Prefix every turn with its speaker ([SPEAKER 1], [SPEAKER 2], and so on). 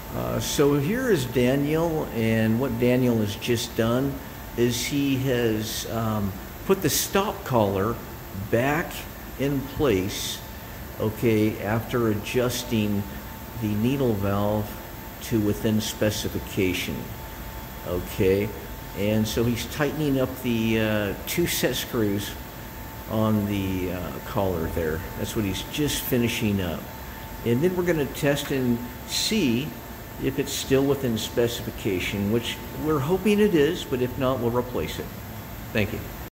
[SPEAKER 1] So here is Daniel, and what Daniel has just done is he has put the stop collar back in place, okay, after adjusting the needle valve to within specification, okay. And so he's tightening up the two set screws on the collar there. That's what he's just finishing up. And then we're going to test and see if it's still within specification, which we're hoping it is, but if not, we'll replace it. Thank you.